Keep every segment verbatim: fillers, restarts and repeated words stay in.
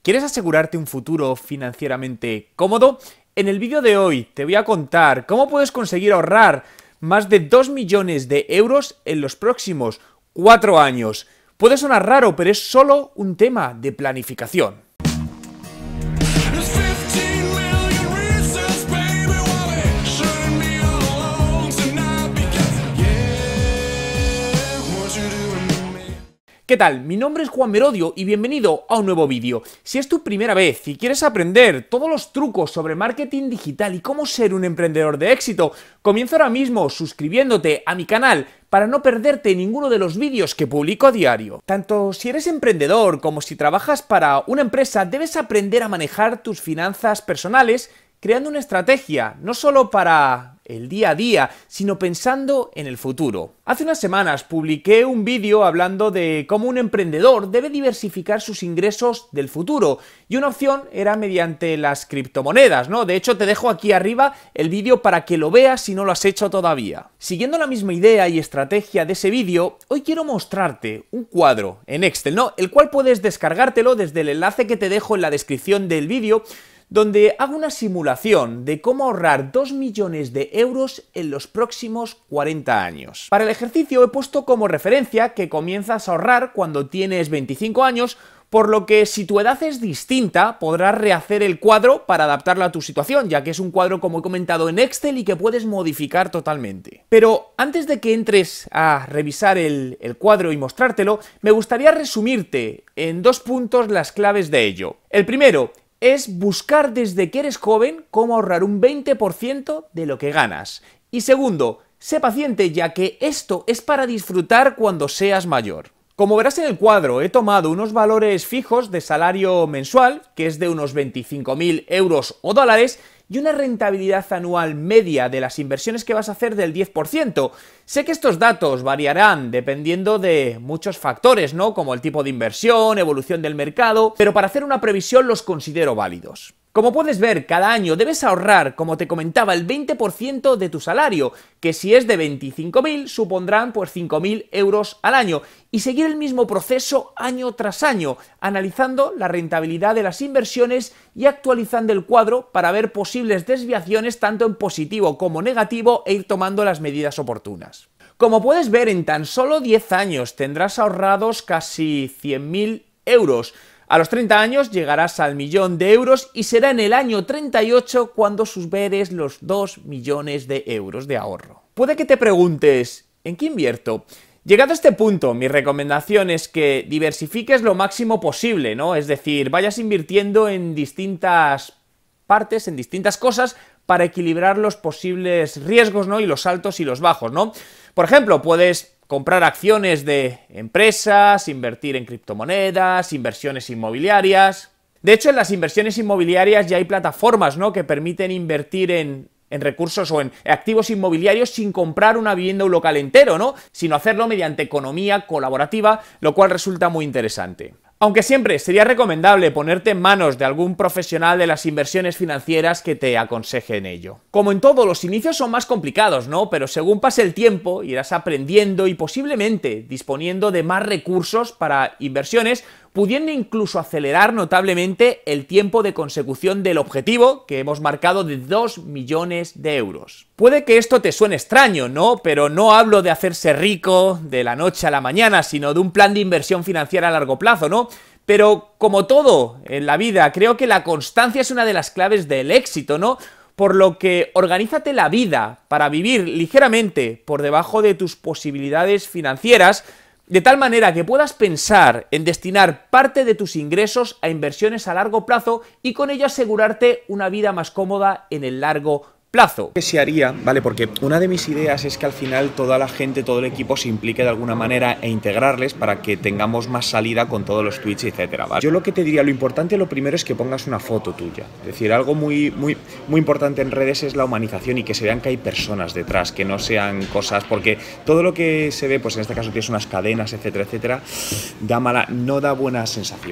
¿Quieres asegurarte un futuro financieramente cómodo? En el vídeo de hoy te voy a contar cómo puedes conseguir ahorrar más de dos millones de euros en los próximos cuatro años. Puede sonar raro, pero es solo un tema de planificación. ¿Qué tal? Mi nombre es Juan Merodio y bienvenido a un nuevo vídeo. Si es tu primera vez y quieres aprender todos los trucos sobre marketing digital y cómo ser un emprendedor de éxito, comienza ahora mismo suscribiéndote a mi canal para no perderte ninguno de los vídeos que publico a diario. Tanto si eres emprendedor como si trabajas para una empresa, debes aprender a manejar tus finanzas personales creando una estrategia, no solo para el día a día, sino pensando en el futuro. Hace unas semanas publiqué un vídeo hablando de cómo un emprendedor debe diversificar sus ingresos del futuro, y una opción era mediante las criptomonedas, ¿no? De hecho, te dejo aquí arriba el vídeo para que lo veas si no lo has hecho todavía. Siguiendo la misma idea y estrategia de ese vídeo, hoy quiero mostrarte un cuadro en Excel, ¿no? El cual puedes descargártelo desde el enlace que te dejo en la descripción del vídeo, donde hago una simulación de cómo ahorrar dos millones de euros en los próximos cuarenta años. Para el ejercicio he puesto como referencia que comienzas a ahorrar cuando tienes veinticinco años, por lo que si tu edad es distinta, podrás rehacer el cuadro para adaptarlo a tu situación, ya que es un cuadro, como he comentado, en Excel y que puedes modificar totalmente. Pero antes de que entres a revisar el, el cuadro y mostrártelo, me gustaría resumirte en dos puntos las claves de ello. El primero es buscar desde que eres joven cómo ahorrar un veinte por ciento de lo que ganas. Y segundo, sé paciente, ya que esto es para disfrutar cuando seas mayor. Como verás en el cuadro, he tomado unos valores fijos de salario mensual, que es de unos veinticinco mil euros o dólares, y una rentabilidad anual media de las inversiones que vas a hacer del diez por ciento. Sé que estos datos variarán dependiendo de muchos factores, ¿no? Como el tipo de inversión, evolución del mercado, pero para hacer una previsión los considero válidos. Como puedes ver, cada año debes ahorrar, como te comentaba, el veinte por ciento de tu salario, que si es de veinticinco mil, supondrán pues cinco mil euros al año, y seguir el mismo proceso año tras año, analizando la rentabilidad de las inversiones y actualizando el cuadro para ver posibles desviaciones tanto en positivo como negativo e ir tomando las medidas oportunas. Como puedes ver, en tan solo diez años tendrás ahorrados casi cien mil euros. A los treinta años llegarás al millón de euros y será en el año treinta y ocho cuando superes los dos millones de euros de ahorro. Puede que te preguntes, ¿en qué invierto? Llegado a este punto, mi recomendación es que diversifiques lo máximo posible, ¿no? Es decir, vayas invirtiendo en distintas partes, en distintas cosas, para equilibrar los posibles riesgos, ¿no? Y los altos y los bajos, ¿no? Por ejemplo, puedes comprar acciones de empresas, invertir en criptomonedas, inversiones inmobiliarias. De hecho, en las inversiones inmobiliarias ya hay plataformas, ¿no? que permiten invertir en, en recursos o en activos inmobiliarios sin comprar una vivienda o un local entero, ¿no? Sino hacerlo mediante economía colaborativa, lo cual resulta muy interesante. Aunque siempre sería recomendable ponerte en manos de algún profesional de las inversiones financieras que te aconseje en ello. Como en todo, los inicios son más complicados, ¿no? Pero según pase el tiempo, irás aprendiendo y posiblemente disponiendo de más recursos para inversiones, pudiendo incluso acelerar notablemente el tiempo de consecución del objetivo que hemos marcado de dos millones de euros. Puede que esto te suene extraño, ¿no? Pero no hablo de hacerse rico de la noche a la mañana, sino de un plan de inversión financiera a largo plazo, ¿no? Pero como todo en la vida, creo que la constancia es una de las claves del éxito, ¿no? Por lo que organízate la vida para vivir ligeramente por debajo de tus posibilidades financieras, de tal manera que puedas pensar en destinar parte de tus ingresos a inversiones a largo plazo y con ello asegurarte una vida más cómoda en el largo plazo. ¿Qué se haría? Vale, porque una de mis ideas es que al final toda la gente, todo el equipo se implique de alguna manera e integrarles para que tengamos más salida con todos los tweets, etcétera, ¿vale? Yo lo que te diría, lo importante, lo primero es que pongas una foto tuya. Es decir, algo muy, muy, muy importante en redes es la humanización y que se vean que hay personas detrás, que no sean cosas, porque todo lo que se ve, pues en este caso tienes unas cadenas, etcétera, etcétera, da mala, no da buena sensación.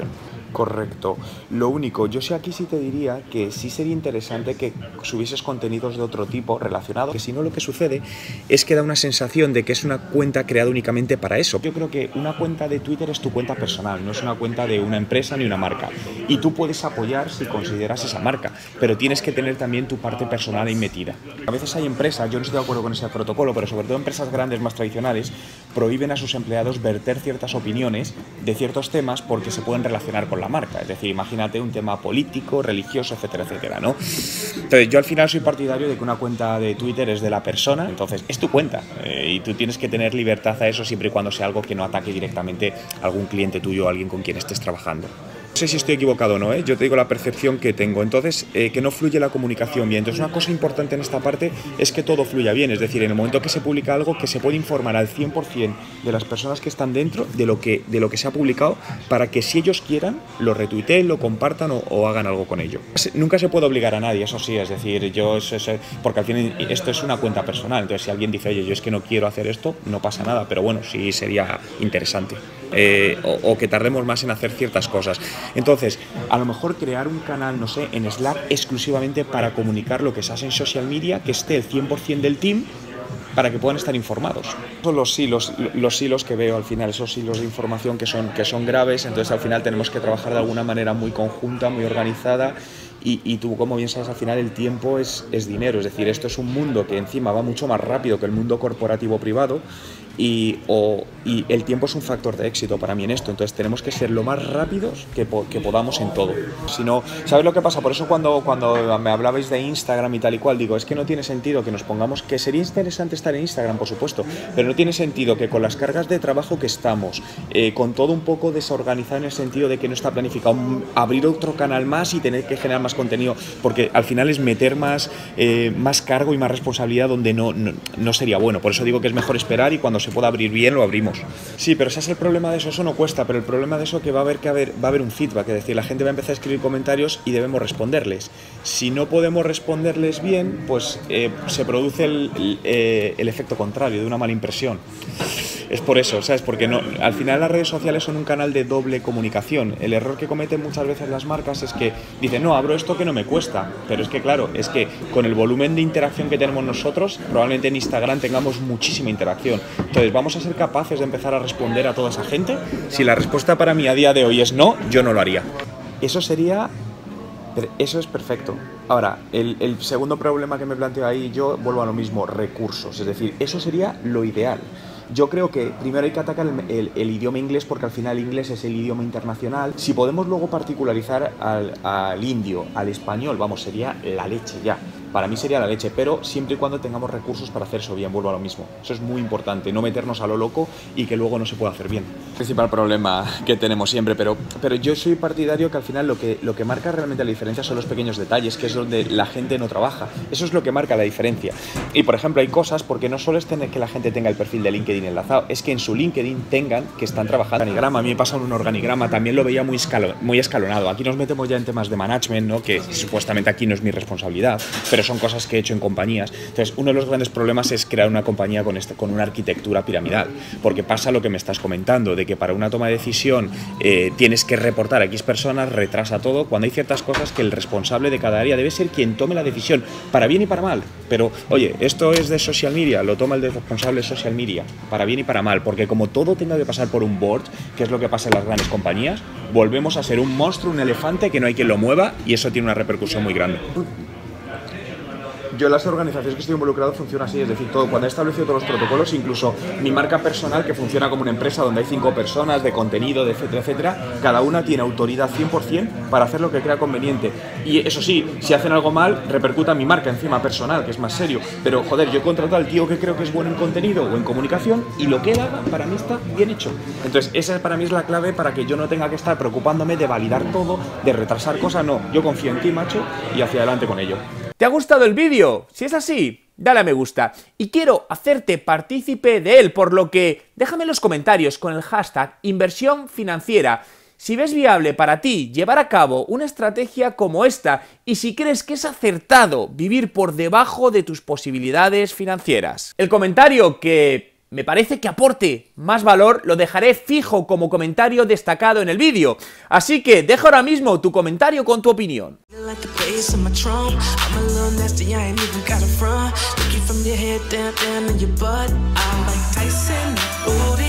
Correcto. Lo único, yo sí aquí sí te diría que sí sería interesante que subieses contenidos de otro tipo relacionados, que si no lo que sucede es que da una sensación de que es una cuenta creada únicamente para eso. Yo creo que una cuenta de Twitter es tu cuenta personal, no es una cuenta de una empresa ni una marca. Y tú puedes apoyar si consideras esa marca, pero tienes que tener también tu parte personal ahí metida. A veces hay empresas, yo no estoy de acuerdo con ese protocolo, pero sobre todo empresas grandes más tradicionales, prohíben a sus empleados verter ciertas opiniones de ciertos temas porque se pueden relacionar con la marca, es decir, imagínate un tema político, religioso, etcétera, etcétera, ¿no? Entonces, yo al final soy partidario de que una cuenta de Twitter es de la persona, entonces es tu cuenta eh, y tú tienes que tener libertad a eso siempre y cuando sea algo que no ataque directamente a algún cliente tuyo o a alguien con quien estés trabajando. No sé si estoy equivocado o no, ¿eh? Yo te digo la percepción que tengo. Entonces, eh, que no fluye la comunicación bien. Entonces, una cosa importante en esta parte es que todo fluya bien. Es decir, en el momento que se publica algo, que se puede informar al cien por cien de las personas que están dentro de lo que, de lo que se ha publicado para que si ellos quieran, lo retuiteen, lo compartan o, o hagan algo con ello. Nunca se puede obligar a nadie, eso sí. Es decir, yo eso, eso, porque al fin esto es una cuenta personal. Entonces, si alguien dice, oye, yo es que no quiero hacer esto, no pasa nada. Pero bueno, sí sería interesante. Eh, o, o que tardemos más en hacer ciertas cosas. Entonces, a lo mejor crear un canal, no sé, en Slack exclusivamente para comunicar lo que se hace en social media, que esté el cien por cien del team para que puedan estar informados. Son los hilos, los hilos que veo al final, esos hilos de información que son, que son graves, entonces al final tenemos que trabajar de alguna manera muy conjunta, muy organizada. Y, y tú, como bien sabes, al final el tiempo es, es dinero, es decir, esto es un mundo que encima va mucho más rápido que el mundo corporativo privado y, o, y el tiempo es un factor de éxito para mí en esto, entonces tenemos que ser lo más rápidos que, po que podamos en todo. Si no, ¿sabes lo que pasa? Por eso cuando, cuando me hablabais de Instagram y tal y cual, digo, es que no tiene sentido que nos pongamos, que sería interesante estar en Instagram, por supuesto, pero no tiene sentido que con las cargas de trabajo que estamos, eh, con todo un poco desorganizado en el sentido de que no está planificado abrir otro canal más y tener que generar más contenido, porque al final es meter más, eh, más cargo y más responsabilidad donde no, no, no sería bueno. Por eso digo que es mejor esperar y cuando se pueda abrir bien lo abrimos. Sí, pero ese es el problema de eso, eso no cuesta, pero el problema de eso que va a haber que haber, va a haber un feedback, es decir, la gente va a empezar a escribir comentarios y debemos responderles. Si no podemos responderles bien, pues eh, se produce el, el, eh, el efecto contrario, de una mala impresión. Es por eso, ¿sabes? Porque no, al final las redes sociales son un canal de doble comunicación. El error que cometen muchas veces las marcas es que dicen, no, abro esto que no me cuesta. Pero es que, claro, es que con el volumen de interacción que tenemos nosotros, probablemente en Instagram tengamos muchísima interacción. Entonces, ¿vamos a ser capaces de empezar a responder a toda esa gente? Si la respuesta para mí a día de hoy es no, yo no lo haría. Eso sería... Eso es perfecto. Ahora, el, el segundo problema que me planteo ahí, yo vuelvo a lo mismo, recursos. Es decir, eso sería lo ideal. Yo creo que primero hay que atacar el, el, el idioma inglés porque al final el inglés es el idioma internacional. Si podemos luego particularizar al, al indio, al español, vamos, sería la leche ya. Para mí sería la leche, pero siempre y cuando tengamos recursos para hacer eso bien, vuelvo a lo mismo. Eso es muy importante, no meternos a lo loco y que luego no se pueda hacer bien. El principal problema que tenemos siempre, pero, pero yo soy partidario que al final lo que, lo que marca realmente la diferencia son los pequeños detalles, que es donde la gente no trabaja. Eso es lo que marca la diferencia. Y por ejemplo hay cosas, porque no solo es tener que la gente tenga el perfil de LinkedIn enlazado, es que en su LinkedIn tengan que están trabajando. Organigrama, a mí me pasa un organigrama, también lo veía muy, escalo, muy escalonado. Aquí nos metemos ya en temas de management, ¿no? Que supuestamente aquí no es mi responsabilidad, pero son cosas que he hecho en compañías. Entonces, uno de los grandes problemas es crear una compañía con, este, con una arquitectura piramidal, porque pasa lo que me estás comentando, de que para una toma de decisión eh, tienes que reportar a X personas, retrasa todo, cuando hay ciertas cosas que el responsable de cada área debe ser quien tome la decisión, para bien y para mal. Pero, oye, esto es de social media, lo toma el responsable de social media, para bien y para mal, porque como todo tenga que pasar por un board, que es lo que pasa en las grandes compañías, volvemos a ser un monstruo, un elefante que no hay quien lo mueva y eso tiene una repercusión muy grande. Yo en las organizaciones que estoy involucrado funciona así, es decir, todo, cuando he establecido todos los protocolos, incluso mi marca personal que funciona como una empresa donde hay cinco personas de contenido, de etcétera, etcétera, cada una tiene autoridad cien por cien para hacer lo que crea conveniente. Y eso sí, si hacen algo mal, repercuta en mi marca encima personal, que es más serio. Pero joder, yo contrato al tío que creo que es bueno en contenido o en comunicación y lo que él haga para mí está bien hecho. Entonces esa para mí es la clave para que yo no tenga que estar preocupándome de validar todo, de retrasar cosas, no. Yo confío en ti, macho, y hacia adelante con ello. ¿Te ha gustado el vídeo? Si es así, dale a me gusta. Y quiero hacerte partícipe de él, por lo que déjame en los comentarios con el hashtag inversión financiera si ves viable para ti llevar a cabo una estrategia como esta y si crees que es acertado vivir por debajo de tus posibilidades financieras. El comentario que me parece que aporte más valor, lo dejaré fijo como comentario destacado en el vídeo. Así que deja ahora mismo tu comentario con tu opinión. From your head down, down in your butt. I'm like Tyson, booty.